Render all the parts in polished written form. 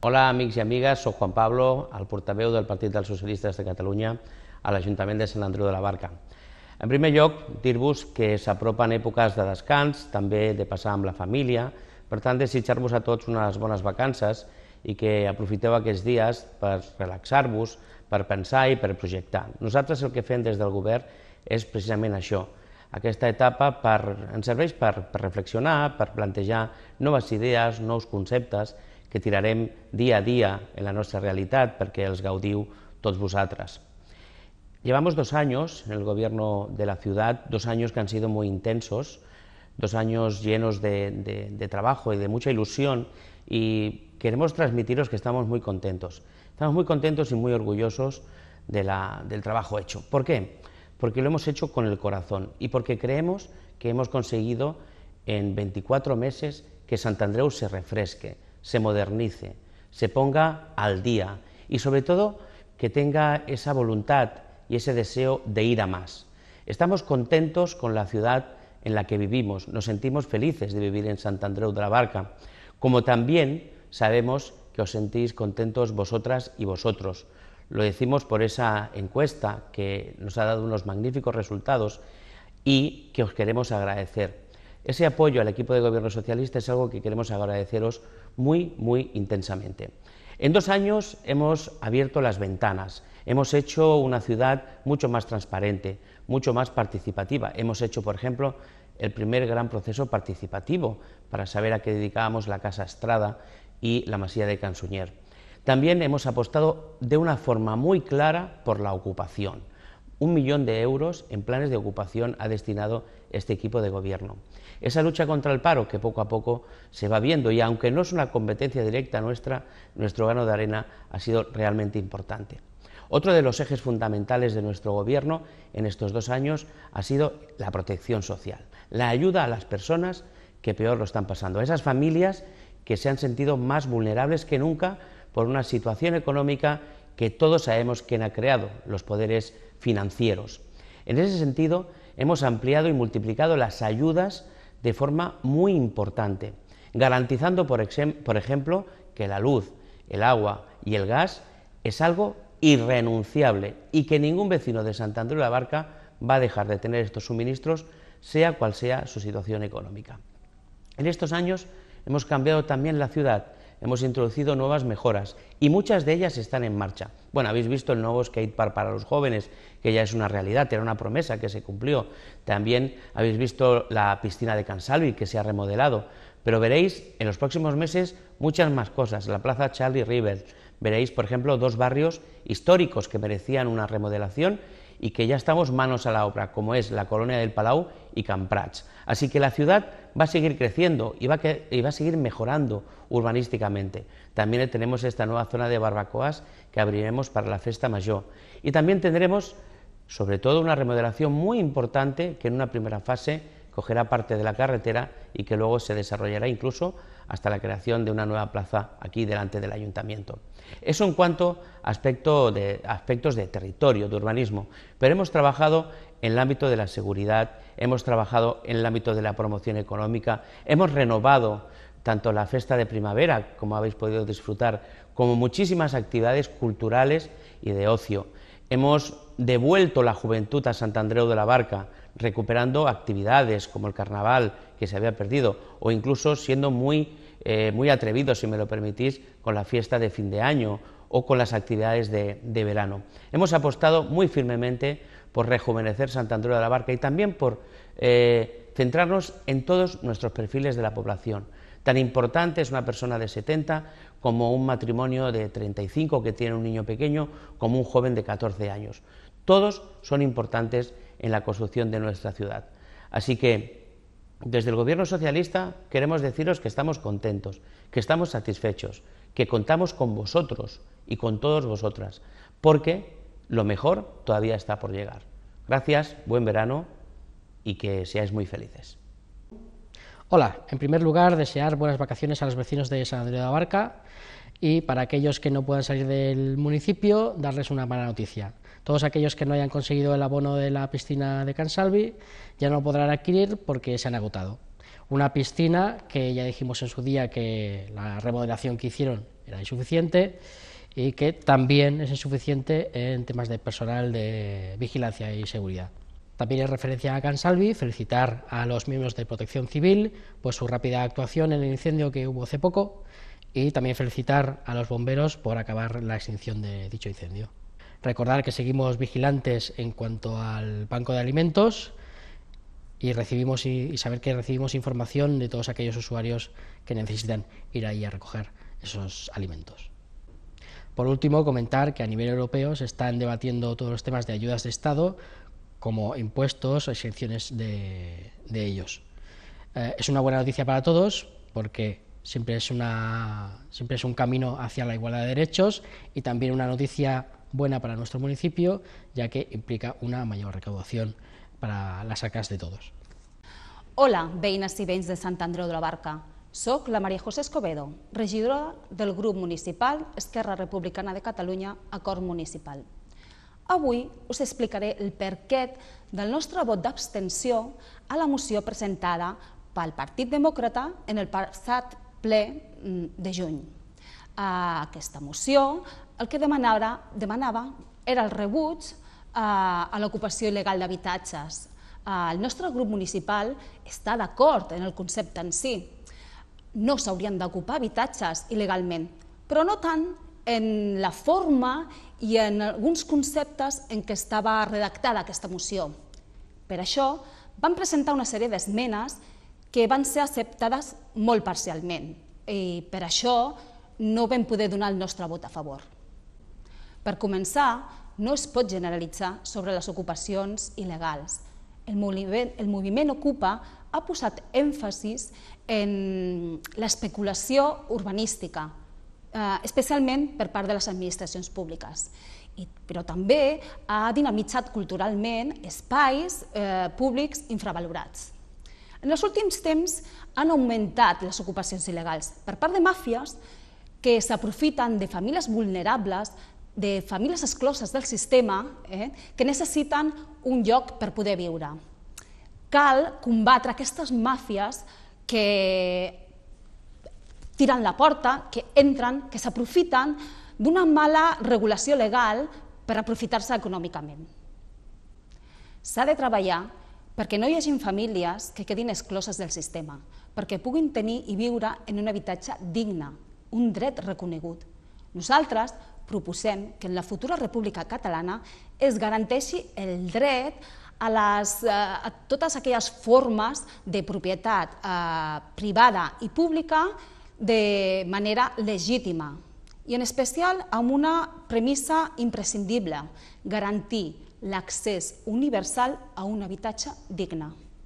Hola amics i amigues, soc Juan Pablo, el portaveu del Partit dels Socialistes de Catalunya a l'Ajuntament de Sant Andreu de la Barca. En primer lloc, dir-vos que s'apropen èpoques de descans, també de passar amb la família, per tant, desitjar-vos a tots unes bones vacances i que aprofiteu aquests dies per relaxar-vos, per pensar i per projectar. Nosaltres el que fem des del govern és precisament això. Aquesta etapa ens serveix per reflexionar, per plantejar noves idees, nous conceptes que tirarem dia a dia en la nuestra realidad perquè els gaudiu tots vosaltres. Llevamos 2 años en el gobierno de la ciudad, 2 años que han sido muy intensos, 2 años llenos de trabajo y de mucha ilusión, y queremos transmitiros que estamos muy contentos. Estamos muy contentos y muy orgullosos del trabajo hecho. ¿Por qué? Porque lo hemos hecho con el corazón y porque creemos que hemos conseguido en 24 meses que Sant Andreu se refresque, se modernice, se ponga al día y sobre todo que tenga esa voluntad y ese deseo de ir a más. Estamos contentos con la ciudad en la que vivimos, nos sentimos felices de vivir en Sant Andreu de la Barca, como también sabemos que os sentís contentos vosotras y vosotros. Lo decimos por esa encuesta que nos ha dado unos magníficos resultados y que os queremos agradecer. Ese apoyo al equipo de gobierno socialista es algo que queremos agradeceros muy, muy intensamente. En 2 años hemos abierto las ventanas, hemos hecho una ciudad mucho más transparente, mucho más participativa. Hemos hecho, por ejemplo, el primer gran proceso participativo para saber a qué dedicábamos la Casa Estrada y la Masía de Can Sunyer. También hemos apostado de una forma muy clara por la ocupación. 1 millón de euros en planes de ocupación ha destinado este equipo de gobierno. Esa lucha contra el paro que poco a poco se va viendo y aunque no es una competencia directa nuestra, nuestro grano de arena ha sido realmente importante. Otro de los ejes fundamentales de nuestro gobierno en estos 2 años ha sido la protección social, la ayuda a las personas que peor lo están pasando, a esas familias que se han sentido más vulnerables que nunca por una situación económica que todos sabemos quién ha creado, los poderes financieros. En ese sentido, hemos ampliado y multiplicado las ayudas de forma muy importante, garantizando, por ejemplo, que la luz, el agua y el gas es algo irrenunciable y que ningún vecino de Sant Andreu de la Barca va a dejar de tener estos suministros, sea cual sea su situación económica. En estos años hemos cambiado también la ciudad, hemos introducido nuevas mejoras y muchas de ellas están en marcha. Bueno, habéis visto el nuevo skatepark para los jóvenes, que ya es una realidad, era una promesa que se cumplió. También habéis visto la piscina de Can Salvi, que se ha remodelado. Pero veréis en los próximos meses muchas más cosas. La plaza Charlie River, veréis, por ejemplo, 2 barrios históricos que merecían una remodelación y que ya estamos manos a la obra, como es la Colonia del Palau y Can Prats. Así que la ciudad va a seguir creciendo y va a seguir mejorando urbanísticamente. También tenemos esta nueva zona de barbacoas que abriremos para la Festa Major. Y también tendremos, sobre todo, una remodelación muy importante que en una primera fase cogerá parte de la carretera y que luego se desarrollará incluso hasta la creación de una nueva plaza aquí delante del ayuntamiento. Eso en cuanto a aspectos de territorio, de urbanismo, pero hemos trabajado en el ámbito de la seguridad, hemos trabajado en el ámbito de la promoción económica, hemos renovado tanto la Festa de Primavera, como habéis podido disfrutar, como muchísimas actividades culturales y de ocio. Hemos devuelto la juventud a Sant Andreu de la Barca, recuperando actividades como el carnaval que se había perdido o incluso siendo muy atrevidos, si me lo permitís, con la fiesta de fin de año o con las actividades de verano. Hemos apostado muy firmemente por rejuvenecer Sant Andreu de la Barca y también por centrarnos en todos nuestros perfiles de la población. Tan importante es una persona de 70 como un matrimonio de 35 que tiene un niño pequeño, como un joven de 14 años. Todos son importantes en la construcción de nuestra ciudad. Así que, desde el Gobierno socialista queremos deciros que estamos contentos, que estamos satisfechos, que contamos con vosotros y con todos vosotras, porque lo mejor todavía está por llegar. Gracias, buen verano y que seáis muy felices. Hola, en primer lugar, desear buenas vacaciones a los vecinos de Sant Andreu de la Barca y para aquellos que no puedan salir del municipio, darles una mala noticia. Todos aquellos que no hayan conseguido el abono de la piscina de Can Salvi ya no lo podrán adquirir porque se han agotado. Una piscina que ya dijimos en su día que la remodelación que hicieron era insuficiente y que también es insuficiente en temas de personal de vigilancia y seguridad. También en referencia a Can Salvi, felicitar a los miembros de Protección Civil por su rápida actuación en el incendio que hubo hace poco y también felicitar a los bomberos por acabar la extinción de dicho incendio. Recordar que seguimos vigilantes en cuanto al banco de alimentos y saber que recibimos información de todos aquellos usuarios que necesitan ir ahí a recoger esos alimentos. Por último, comentar que a nivel europeo se están debatiendo todos los temas de ayudas de Estado, como impuestos o exenciones de ellos. Es una buena noticia para todos porque siempre es un camino hacia la igualdad de derechos y también una noticia buena para nuestro municipio, ya que implica una mayor recaudación para las arcas de todos. Hola, veïnes i veïns de Sant Andreu de la Barca. Soc la Maria José Escobedo, regidora del grup municipal Esquerra Republicana de Catalunya, Acord Municipal. Avui us explicaré el perquè del nostre vot d'abstenció a la moció presentada pel Partit Demòcrata en el passat ple de juny. Aquesta moció el que demanava era el rebuig a l'ocupació il·legal d'habitatges. El nostre grup municipal està d'acord en el concepte en si. No s'haurien d'ocupar habitatges il·legalment, però no tant en la forma i en alguns conceptes en què estava redactada aquesta moció. Per això vam presentar una sèrie d'esmenes que van ser acceptades molt parcialment i per això no vam poder donar el nostre vot a favor. Per començar, no es pot generalitzar sobre les ocupacions il·legals. El moviment Ocupa ha posat èmfasis en l'especulació urbanística, especialment per part de les administracions públiques, però també ha dinamitzat culturalment espais públics infravalorats. En els últims temps han augmentat les ocupacions il·legals per part de màfies que s'aprofiten de famílies vulnerables, de famílies excloses del sistema, que necessiten un lloc per poder viure. Cal combatre aquestes màfies que tiren la porta, que entren, que s'aprofiten d'una mala regulació legal per aprofitar-se econòmicament. S'ha de treballar perquè no hi hagi famílies que quedin excloses del sistema, perquè puguin tenir i viure en un habitatge digne, un dret reconegut. Nosaltres proposem que en la futura República Catalana es garanteixi el dret a totes aquelles formes de propietat privada i pública de manera legítima i en especial amb una premissa imprescindible, garantir l'accés universal a un habitatge digne.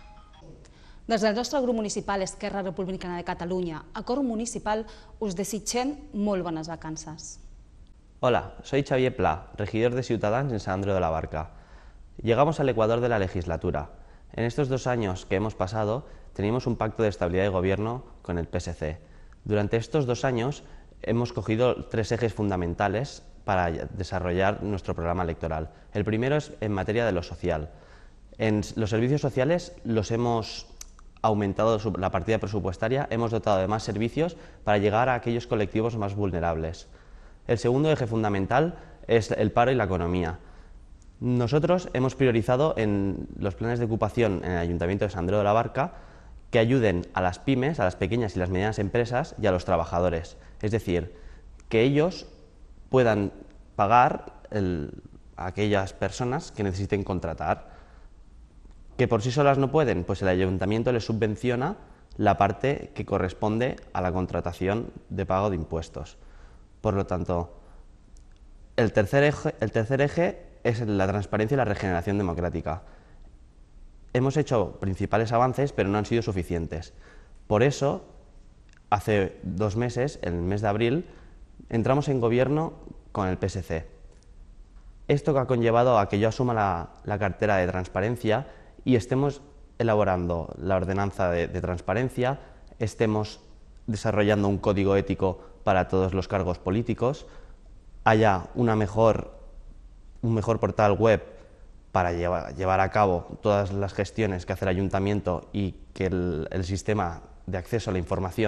Des del nostre grup municipal Esquerra Republicana de Catalunya, Acord Municipal, us desitgem molt bones vacances. Hola, soy Xavier Pla, regidor de Ciutadans en Sant Andreu de la Barca. Llegamos al ecuador de la legislatura. En estos 2 años que hemos pasado, teníamos un pacto de estabilidad de gobierno con el PSC. Durante estos 2 años hemos cogido 3 ejes fundamentales para desarrollar nuestro programa electoral. El primero es en materia de lo social. En los servicios sociales los hemos aumentado la partida presupuestaria, hemos dotado de más servicios para llegar a aquellos colectivos más vulnerables. El segundo eje fundamental es el paro y la economía. Nosotros hemos priorizado en los planes de ocupación en el Ayuntamiento de Sant Andreu de la Barca que ayuden a las pymes, a las pequeñas y las medianas empresas y a los trabajadores. Es decir, que ellos puedan pagar a aquellas personas que necesiten contratar. ¿Que por sí solas no pueden? Pues el Ayuntamiento les subvenciona la parte que corresponde a la contratación de pago de impuestos. Por lo tanto, el tercer eje es la transparencia y la regeneración democrática. Hemos hecho principales avances, pero no han sido suficientes. Por eso, hace 2 meses, en el mes de abril, entramos en gobierno con el PSC. Esto ha conllevado a que yo asuma la cartera de transparencia y estemos elaborando la ordenanza de transparencia, estemos desarrollando un código ético para todos los cargos políticos, haya un mejor portal web para llevar a cabo todas las gestiones que hace el Ayuntamiento y que el sistema de acceso a la información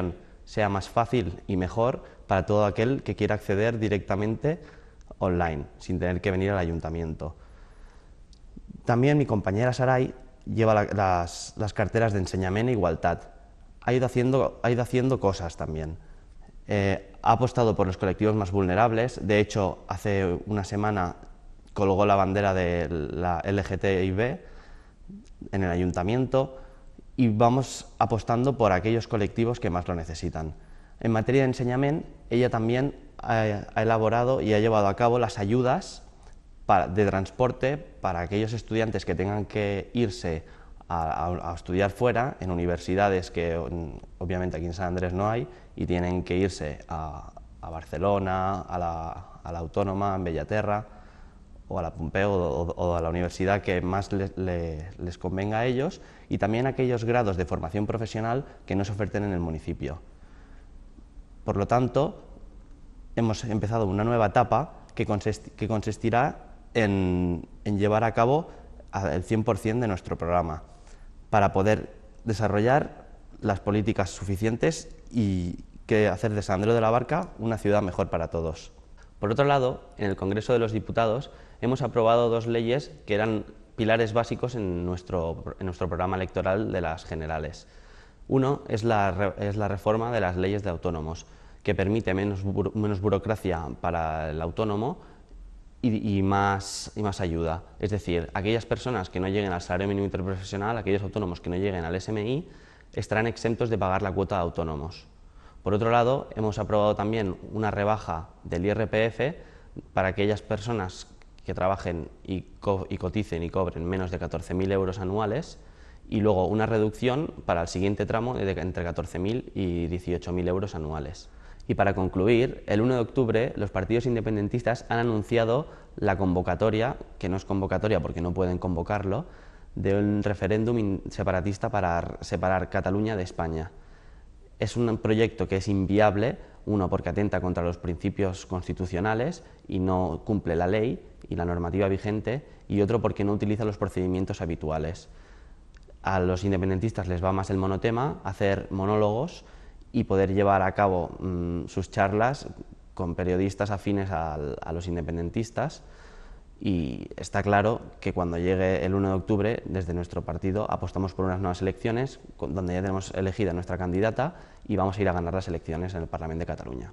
sea más fácil y mejor para todo aquel que quiera acceder directamente online, sin tener que venir al ayuntamiento. También mi compañera Saray lleva las carteras de Ensenyament e Igualtat. Ha ido haciendo cosas también. Ha apostado por los colectivos más vulnerables. De hecho, hace una semana colgó la bandera de la LGTBI en el ayuntamiento y vamos apostando por aquellos colectivos que más lo necesitan. En materia de enseñament, ella también ha elaborado y ha llevado a cabo las ayudas de transporte para aquellos estudiantes que tengan que irse a estudiar fuera, en universidades que obviamente aquí en Sant Andrés no hay, y tienen que irse a Barcelona, a la Autónoma, en Bellaterra, o a la Pompeu o a la universidad que más les convenga a ellos, y también aquellos grados de formación profesional que no se oferten en el municipio. Por lo tanto, hemos empezado una nueva etapa que consistirá en llevar a cabo el 100% de nuestro programa para poder desarrollar las políticas suficientes y hacer de Sant Andreu de la Barca una ciudad mejor para todos. Por otro lado, en el Congreso de los Diputados hemos aprobado dos leyes que eran pilares básicos en nuestro programa electoral de las generales. Uno es la reforma de las leyes de autónomos, que permite menos burocracia para el autónomo y más ayuda. Es decir, aquellas personas que no lleguen al salario mínimo interprofesional, aquellos autónomos que no lleguen al SMI, estarán exentos de pagar la cuota de autónomos. Por otro lado, hemos aprobado también una rebaja del IRPF para aquellas personas que trabajen y coticen y cobren menos de 14.000 euros anuales, y luego una reducción para el siguiente tramo de entre 14.000 y 18.000 euros anuales. Y para concluir, el 1 de octubre los partidos independentistas han anunciado la convocatoria, que no es convocatoria porque no pueden convocarlo, de un referéndum separatista para separar Cataluña de España. Es un proyecto que es inviable, uno porque atenta contra los principios constitucionales y no cumple la ley y la normativa vigente, y otro porque no utiliza los procedimientos habituales. A los independentistas les va más el monotema, hacer monólogos y poder llevar a cabo sus charlas con periodistas afines a los independentistas, y está claro que cuando llegue el 1 de octubre, desde nuestro partido apostamos por unas nuevas elecciones donde ya tenemos elegida nuestra candidata y vamos a ir a ganar las elecciones en el Parlament de Catalunya.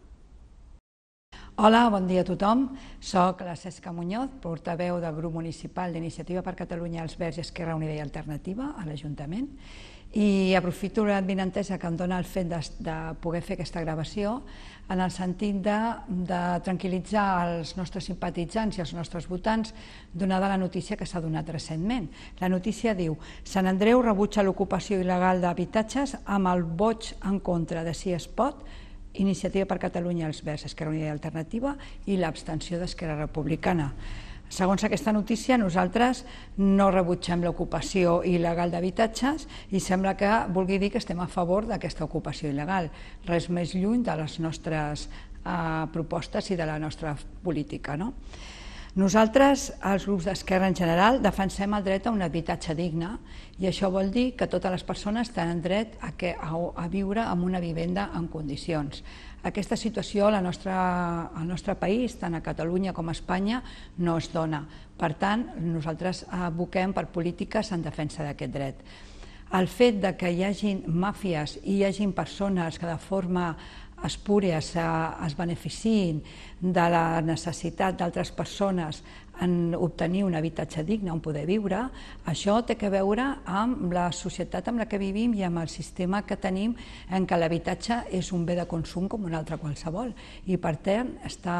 Hola, bon dia a tothom. Soc la Cesca Muñoz, portaveu del grup municipal d'Iniciativa per Catalunya, Els Verds i Esquerra Unida i Alternativa a l'Ajuntament, i aprofito l'avinentesa que em dona el fet de poder fer aquesta gravació en el sentit de tranquil·litzar els nostres simpatitzants i els nostres votants donada la notícia que s'ha donat recentment. La notícia diu: Sant Andreu rebutja l'ocupació il·legal d'habitatges amb el vot en contra de Si es pot, Iniciativa per Catalunya, Els Verds, Esquerra Unida i Alternativa, i l'abstenció d'Esquerra Republicana. Segons aquesta notícia, nosaltres no rebutgem l'ocupació il·legal d'habitatges i sembla que vulgui dir que estem a favor d'aquesta ocupació il·legal. Res més lluny de les nostres propostes i de la nostra política, no? Nosaltres, els grups d'esquerra en general, defensem el dret a un habitatge digne, i això vol dir que totes les persones tenen dret a viure en una vivenda en condicions. Aquesta situació al nostre país, tant a Catalunya com a Espanya, no es dona. Per tant, nosaltres advoquem per polítiques en defensa d'aquest dret. El fet que hi hagin màfies i hi hagin persones que de forma espúria es beneficiïn de la necessitat d'altres persones en obtenir un habitatge digne on poder viure, això té a veure amb la societat en la que vivim i amb el sistema que tenim, en què l'habitatge és un bé de consum com un altre qualsevol, i per tant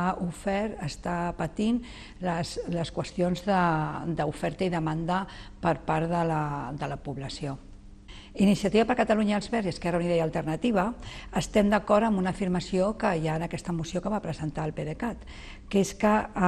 està patint les qüestions d'oferta i demanda per part de la població. Iniciativa per Catalunya, Els Verds i Esquerra Unida i Alternativa estem d'acord amb una afirmació que hi ha en aquesta moció que va presentar el PDeCAT, que és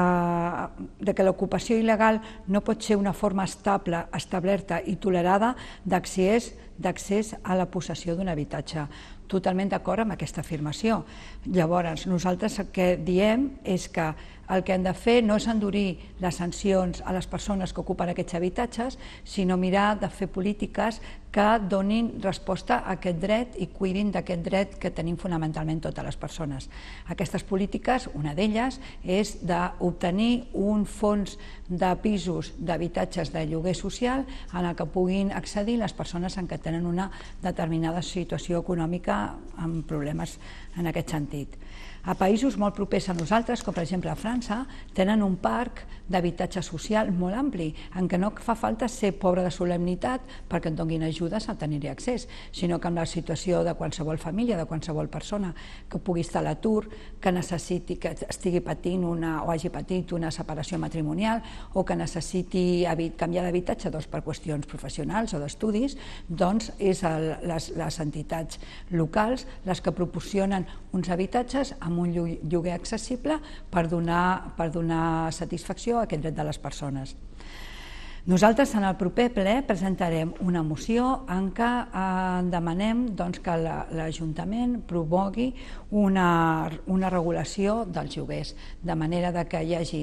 que l'ocupació il·legal no pot ser una forma estable, establerta i tolerada d'accés a la possessió d'un habitatge. totalment d'acord amb aquesta afirmació. Llavors, nosaltres el que diem és que el que han de fer no és endurir les sancions a les persones que ocupen aquests habitatges, sinó mirar de fer polítiques que donin resposta a aquest dret i cuidin d'aquest dret que tenim fonamentalment totes les persones. Aquestes polítiques, una d'elles, és d'obtenir un fons de pisos d'habitatges de lloguer social en el que puguin accedir les persones en què tenen una determinada situació econòmica amb problemes en aquest sentit. A països molt propers a nosaltres, com per exemple a França, tenen un parc d'habitatge social molt ampli, en què no fa falta ser pobre de solemnitat perquè et donin ajudes a tenir-hi accés, sinó que amb la situació de qualsevol família, de qualsevol persona que pugui estar a l'atur, que necessiti, que estigui patint o hagi patit una separació matrimonial o que necessiti canviar d'habitatge per qüestions professionals o d'estudis, doncs és les entitats locals les que proporcionen uns habitatges amb un lloguer accessible per donar satisfacció a aquest dret de les persones. Nosaltres en el proper ple presentarem una moció en què demanem que l'Ajuntament promogui una regulació dels lloguers, de manera que hi hagi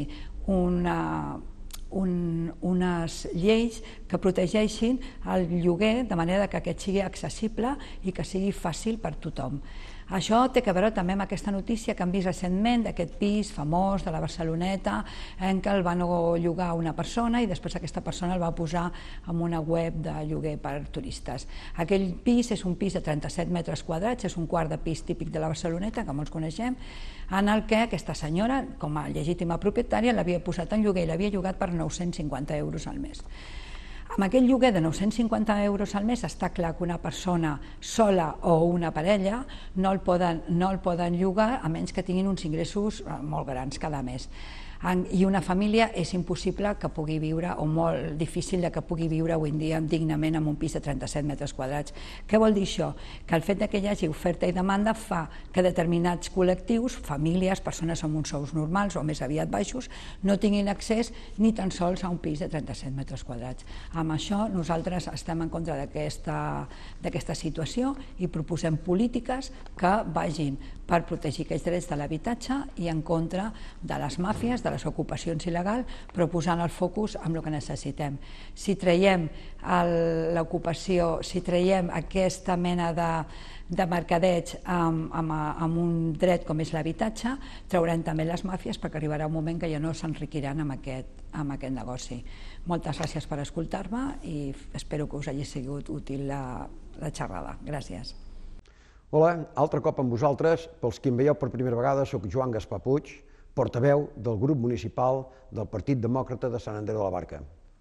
unes lleis que protegeixin el lloguer de manera que aquest sigui accessible i que sigui fàcil per tothom. Això té a veure també amb aquesta notícia que hem vist recentment d'aquest pis famós de la Barceloneta en què el van llogar a una persona i després aquesta persona el va posar en una web de lloguer per turistes. Aquell pis és un pis de 37 metres quadrats, és un quart de pis típic de la Barceloneta, que molts coneixem, en el que aquesta senyora, com a legítima propietària, l'havia posat en lloguer i l'havia llogat per 950 euros al mes. Amb aquest lloguer de 950 euros al mes està clar que una persona sola o una parella no el poden llogar a menys que tinguin uns ingressos molt grans cada mes. I una família és impossible que pugui viure, o molt difícil que pugui viure avui en dia dignament en un pis de 37 metres quadrats. Què vol dir això? Que el fet que hi hagi oferta i demanda fa que determinats col·lectius, famílies, persones amb uns sous normals o més aviat baixos, no tinguin accés ni tan sols a un pis de 37 metres quadrats. Amb això nosaltres estem en contra d'aquesta situació i proposem polítiques que vagin per protegir aquests drets de l'habitatge i en contra de les màfies, de les ocupacions il·legals, però posant el focus en el que necessitem. Si traiem l'ocupació, si traiem aquesta mena de mercadeig amb un dret com és l'habitatge, traurem també les màfies perquè arribarà un moment que ja no s'enriquiran amb aquest negoci. Moltes gràcies per escoltar-me i espero que us hagi sigut útil la xerrada. Gràcies. Hola, altre cop amb vosaltres. Pels qui em veieu per primera vegada, soc Joan Gaspar Puig, portaveu del grup municipal del Partit Demòcrata de Sant Andreu de la Barca.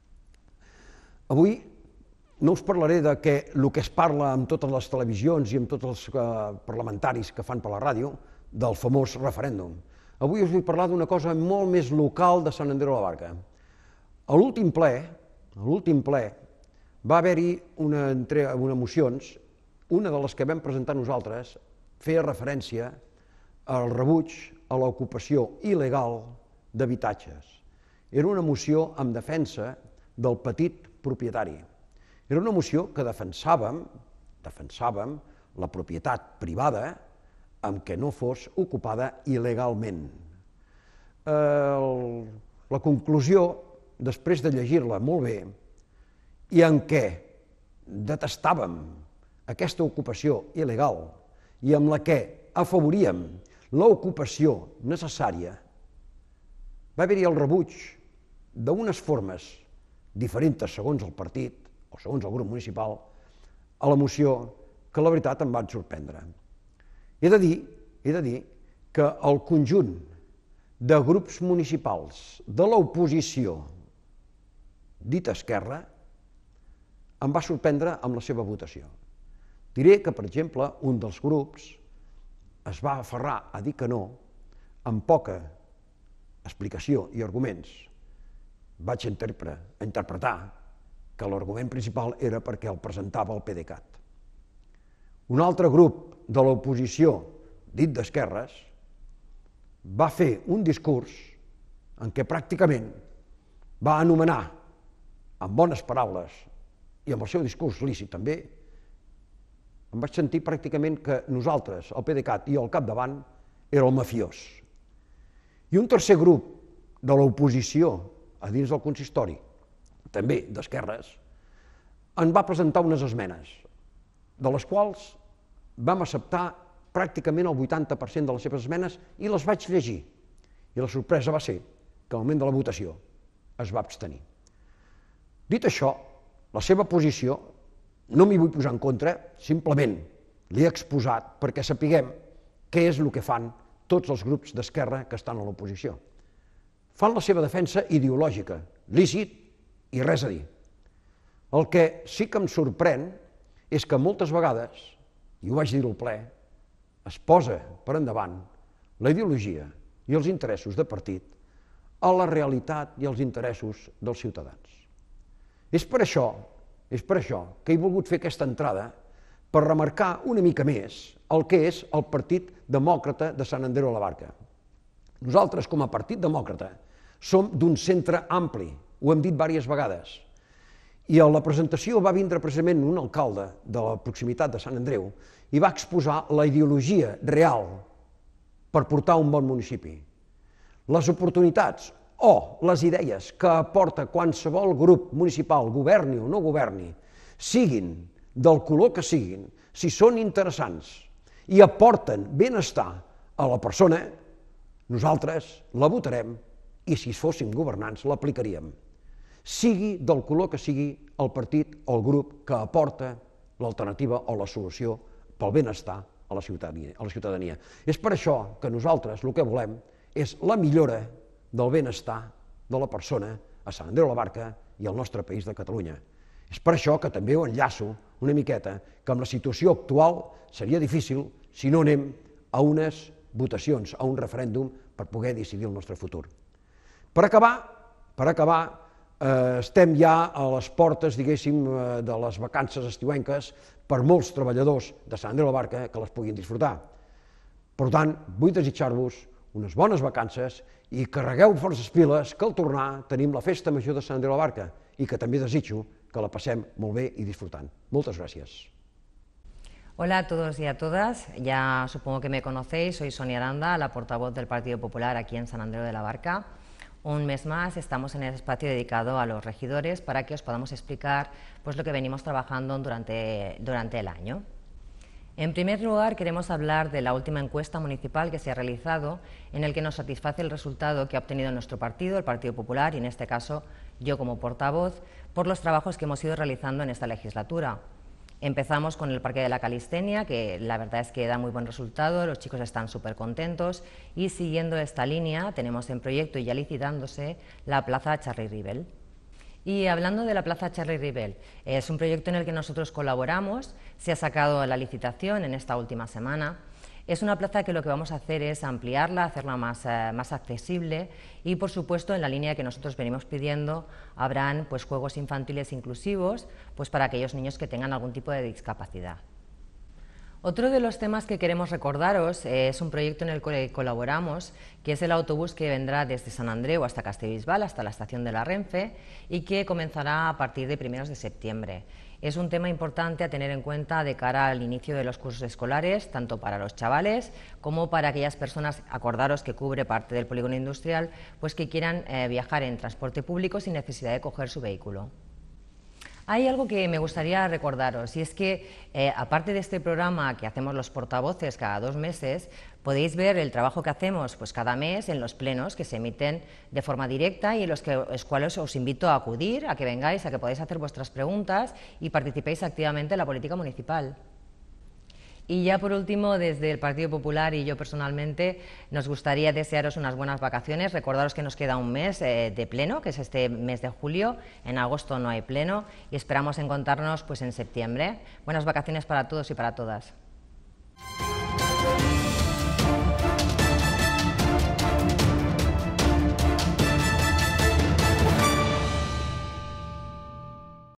Avui no us parlaré de el que es parla en totes les televisions i amb tots els parlamentaris que fan per la ràdio, del famós referèndum. Avui us vull parlar d'una cosa molt més local de Sant Andreu de la Barca. A l'últim ple va haver-hi unes mocions. Una de les que vam presentar nosaltres feia referència al rebuig a l'ocupació il·legal d'habitatges. Era una moció en defensa del petit propietari. Era una moció que defensàvem la propietat privada amb què no fos ocupada il·legalment. La conclusió, després de llegir-la molt bé, i en què detestàvem aquesta ocupació il·legal i amb la que afavoríem l'ocupació necessària, va haver-hi el rebuig d'unes formes diferents segons el partit o segons el grup municipal a la moció que la veritat em van sorprendre. He de dir que el conjunt de grups municipals de l'oposició dita esquerra em va sorprendre amb la seva votació. Diré que, per exemple, un dels grups es va aferrar a dir que no, amb poca explicació i arguments. Vaig interpretar que l'argument principal era perquè el presentava el PDeCAT. Un altre grup de l'oposició, dit d'esquerres, va fer un discurs en què pràcticament va anomenar, amb bones paraules i amb el seu discurs lícit també, em vaig sentir pràcticament que nosaltres, el PDeCAT i el capdavant, era el mafiós. I un tercer grup de l'oposició a dins del consistori, també d'esquerres, en va presentar unes esmenes, de les quals vam acceptar pràcticament el 80% de les seves esmenes i les vaig llegir. I la sorpresa va ser que al moment de la votació es va abstenir. Dit això, la seva posició no m'hi vull posar en contra, simplement l'he exposat perquè sapiguem què és el que fan tots els grups d'esquerra que estan a l'oposició. Fan la seva defensa ideològica, lícit i res a dir. El que sí que em sorprèn és que moltes vegades, i ho vaig dir al ple, es posa per endavant la ideologia i els interessos de partit a la realitat i als interessos dels ciutadans. És per això que he volgut fer aquesta entrada per remarcar una mica més el que és el Partit Demòcrata de Sant Andreu de la Barca. Nosaltres, com a Partit Demòcrata, som d'un centre ampli, ho hem dit diverses vegades, i a la presentació va vindre precisament un alcalde de la proximitat de Sant Andreu i va exposar la ideologia real per portar un bon municipi. Les oportunitats o les idees que aporta qualsevol grup municipal, governi o no governi, siguin del color que siguin, si són interessants i aporten benestar a la persona, nosaltres la votarem i si fóssim governants l'aplicaríem. Sigui del color que sigui el partit o el grup que aporta l'alternativa o la solució pel benestar a la ciutadania. És per això que nosaltres el que volem és la millora del benestar de la persona a Sant Andreu de la Barca i al nostre país de Catalunya. És per això que també ho enllaço una miqueta que amb la situació actual seria difícil si no anem a unes votacions, a un referèndum per poder decidir el nostre futur. Per acabar, estem ja a les portes, diguéssim, de les vacances estiuenques per molts treballadors de Sant Andreu de la Barca que les puguin disfrutar. Per tant, vull desitjar-vos unes bones vacances i carregueu forces piles que al tornar tenim la Festa Major de Sant Andreu de la Barca i que també desitjo que la passem molt bé i disfrutant. Moltes gràcies. Hola a todos y a todas, ya supongo que me conocéis, soy Sonia Aranda, la portavoz del Partido Popular aquí en San Andreu de la Barca. Un mes más estamos en el espacio dedicado a los regidores para que os podamos explicar pues, lo que venimos trabajando durante el año. En primer lugar, queremos hablar de la última encuesta municipal que se ha realizado, en el que nos satisface el resultado que ha obtenido nuestro partido, el Partido Popular, y en este caso yo como portavoz, por los trabajos que hemos ido realizando en esta legislatura. Empezamos con el Parque de la Calistenia, que la verdad es que da muy buen resultado, los chicos están súper contentos, y siguiendo esta línea tenemos en proyecto y ya licitándose la Plaza Charly Rivel. Y hablando de la Plaza Charly Rivel, es un proyecto en el que nosotros colaboramos, se ha sacado la licitación en esta última semana. Es una plaza que lo que vamos a hacer es ampliarla, hacerla más accesible y, por supuesto, en la línea que nosotros venimos pidiendo, habrán pues, juegos infantiles inclusivos pues, para aquellos niños que tengan algún tipo de discapacidad. Otro de los temas que queremos recordaros es un proyecto en el que colaboramos, que es el autobús que vendrá desde Sant Andreu hasta Castellbisbal, hasta la estación de la Renfe, y que comenzará a partir de primeros de septiembre. Es un tema importante a tener en cuenta de cara al inicio de los cursos escolares, tanto para los chavales como para aquellas personas, acordaros que cubre parte del polígono industrial, pues que quieran viajar en transporte público sin necesidad de coger su vehículo. Hay algo que me gustaría recordaros y es que, aparte de este programa que hacemos los portavoces cada 2 meses, podéis ver el trabajo que hacemos pues, cada mes en los plenos que se emiten de forma directa y en los cuales os invito a acudir, a que vengáis, a que podáis hacer vuestras preguntas y participéis activamente en la política municipal. Y ya por último, desde el Partido Popular y yo personalmente, nos gustaría desearos unas buenas vacaciones. Recordaros que nos queda un mes de pleno, que es este mes de julio. En agosto no hay pleno y esperamos encontrarnos pues, en septiembre. Buenas vacaciones para todos y para todas.